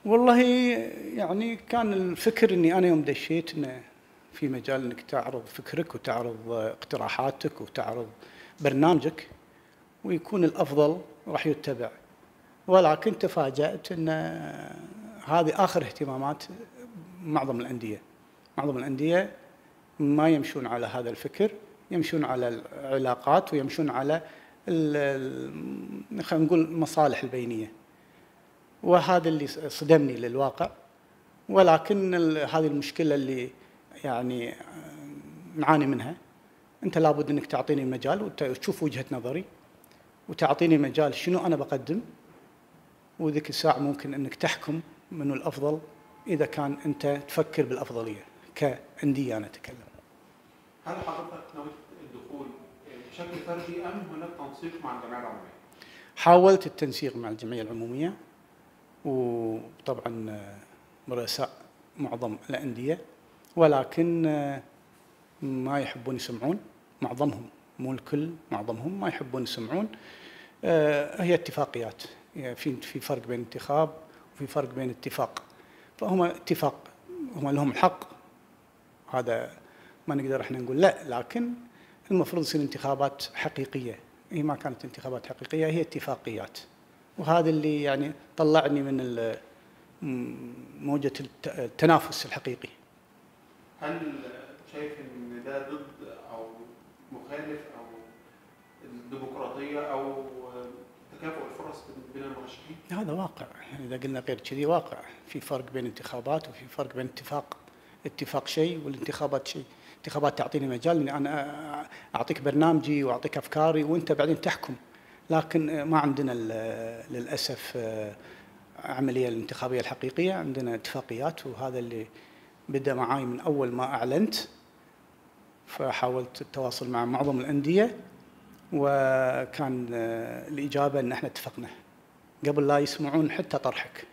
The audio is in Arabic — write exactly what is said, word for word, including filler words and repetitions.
والله يعني كان الفكر اني انا يوم دشيت انه في مجال انك تعرض فكرك وتعرض اقتراحاتك وتعرض برنامجك، ويكون الافضل راح يتبع. ولكن تفاجأت ان هذه اخر اهتمامات معظم الانديه. معظم الانديه ما يمشون على هذا الفكر، يمشون على العلاقات ويمشون على خلينا نقول المصالح البينيه. وهذا اللي صدمني للواقع. ولكن هذه المشكله اللي يعني نعاني منها. انت لابد انك تعطيني مجال وتشوف وجهه نظري وتعطيني مجال شنو انا بقدم، وذيك الساعه ممكن انك تحكم منو الافضل اذا كان انت تفكر بالافضليه كانديه. انا اتكلم. هل حضرتك نويت الدخول بشكل فردي ام هناك تنسيق مع الجمعيه العموميه؟ حاولت التنسيق مع الجمعيه العموميه، وطبعا رؤساء معظم الانديه، ولكن ما يحبون يسمعون. معظمهم، مو الكل، معظمهم ما يحبون يسمعون. هي اتفاقيات، في في فرق بين انتخاب وفي فرق بين اتفاق. فهم اتفاق، هم لهم الحق، هذا ما نقدر احنا نقول لا، لكن المفروض تصير انتخابات حقيقيه. هي ما كانت انتخابات حقيقيه، هي اتفاقيات. وهذا اللي يعني طلعني من موجه التنافس الحقيقي. هل شايف ان ده ضد او مخالف او الديمقراطيه او تكافؤ الفرص بين المرشحين؟ هذا واقع، يعني اذا قلنا غير كذي واقع. في فرق بين انتخابات وفي فرق بين اتفاق. اتفاق شيء والانتخابات شيء. انتخابات تعطيني مجال اني انا اعطيك برنامجي واعطيك افكاري وانت بعدين تحكم. لكن ما عندنا للاسف عمليه الانتخابيه الحقيقيه، عندنا اتفاقيات. وهذا اللي بدا معاي من اول ما اعلنت. فحاولت التواصل مع معظم الانديه، وكان الاجابه ان احنا اتفقنا قبل لا يسمعون حتى طرحك.